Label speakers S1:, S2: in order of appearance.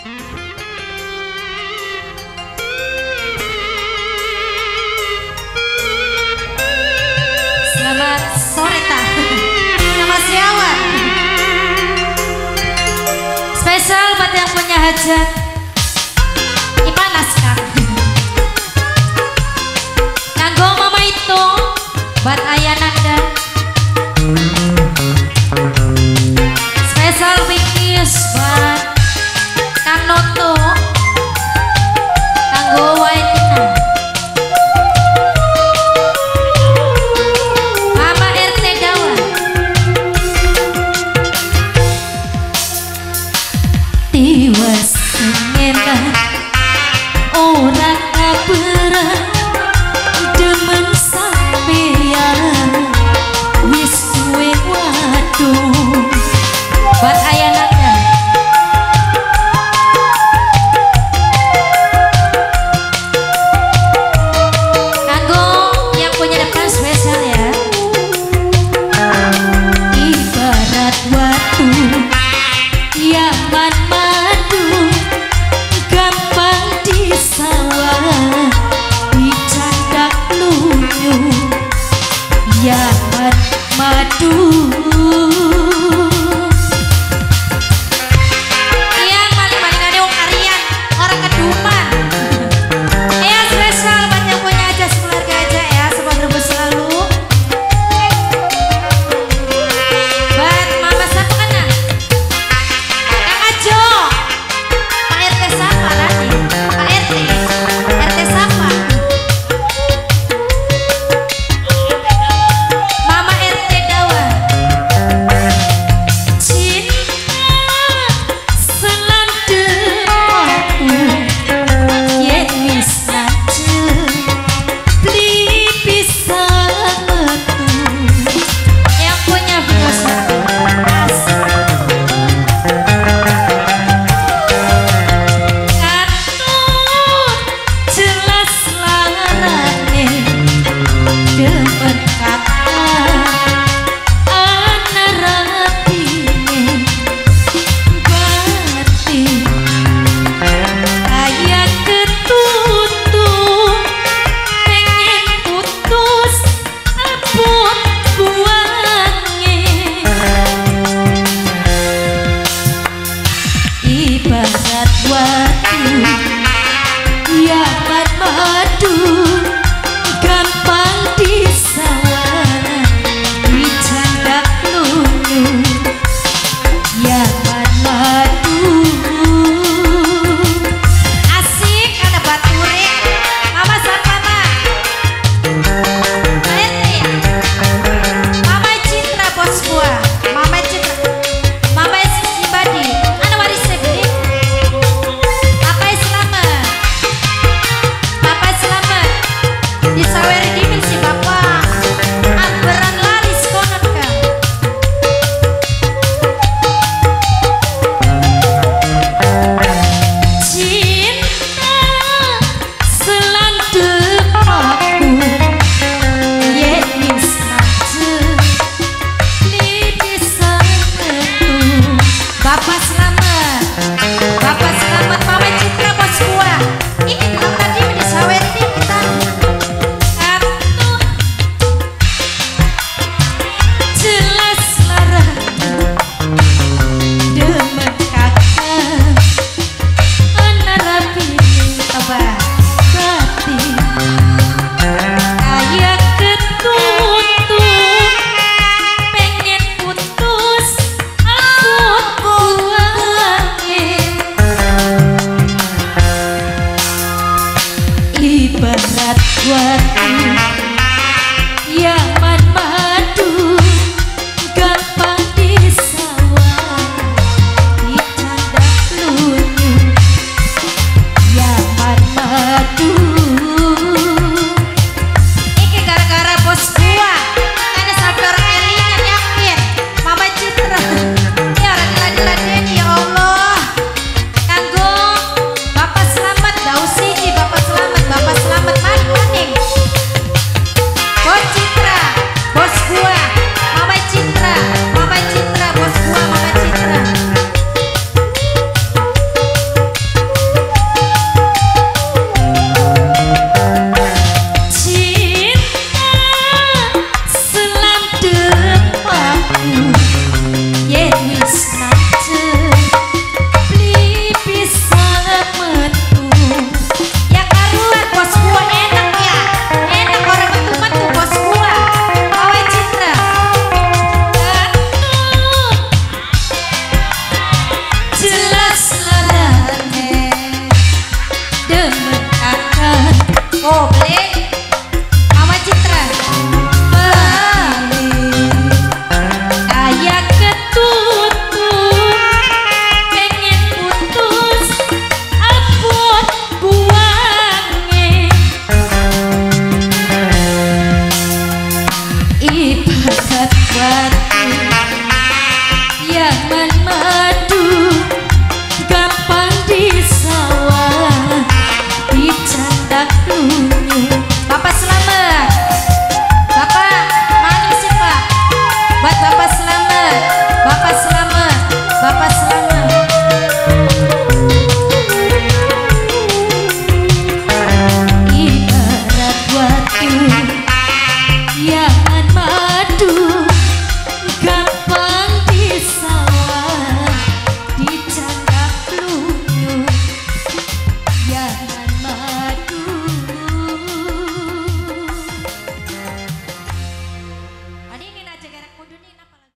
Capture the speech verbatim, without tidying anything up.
S1: Selamat sore tak. Nama siawan. Spesial buat yang punya hajat. Ipanas kang. Kanggo mama itu buat ayah nanda. Spesial bingkis buat Kanoto. Kanggo Waitina. Mama R T Dawa. Tiwas ngena ora kaberan demen sampeyan wis suwe waduh buat ayah nanda. Kanggo yang punya depan spesial ya. Ibarat watu yaman madu gampang disawah dicandak lunyu yaman madu. Yang paling-paling ada wong Aryan orang Keduman. Ya spesial buat yang punya aja keluarga aja ya, semoga rebus selalu. Buat mama satu kena Kang Ajo, Pak R T siapa tadi? Pak R T, R T siapa? Mama R T Dawa. Cinta selandeng aku yen wis lanjut beli pisang metu. Yang punya video satu asik. Katut jelas larane demen kata ana ratine bati kaya ketutup pengen putus abot buange. Ibarat watu yaman madu